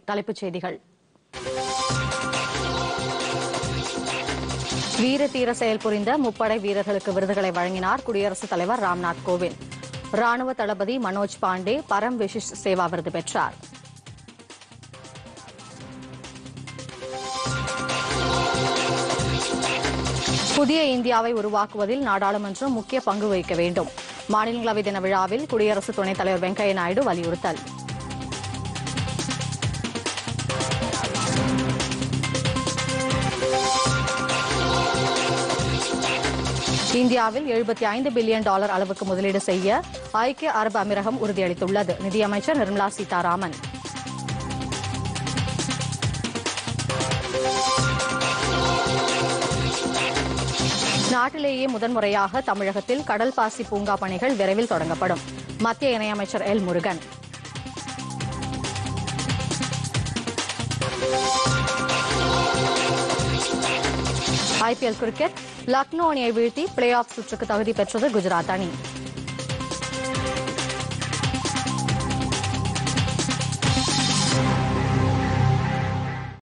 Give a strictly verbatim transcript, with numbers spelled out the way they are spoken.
தலைப்புச் செய்திகள். வீர தீர செயல் புரிந்த முப்படை வீரர்களுக்கு விருதுகளை வழங்கினார் குடியரசுத் தலைவர் ராம்நாத் கோவிந்த். ராணுவ தளபதி மனோஜ் பாண்டே பரம் விசிஷ் சேவா விருது பெற்றார். புதிய இந்தியாவை உருவாக்குவதில் நாடாளுமன்றம் முக்கிய பங்கு வகிக்க வேண்டும். மாநிலங்களவை தின விழாவில் குடியரசு துணைத் தலைவர் வெங்கையா நாயுடு வலியுறுத்தல். இந்தியாவில் எழுபத்தி ஐந்து பில்லியன் டாலர் அளவுக்கு முதலீடு செய்ய ஐக்கிய அரபு அமீரகம் உறுதியளித்துள்ளது. நிதியமைச்சர் நிர்மலா சீதாராமன். நாட்டிலேயே முதன்முறையாக தமிழகத்தில் கடல் பாசி பூங்கா பணிகள் விரைவில் தொடங்கப்படும். மத்திய இணையமைச்சர் L Murugan. IPL cricket Lucknow அணியை வீழ்த்தி பிளே ஆஃப் சுற்றுக்கு தகுதி பெற்றது குஜராத் அணி.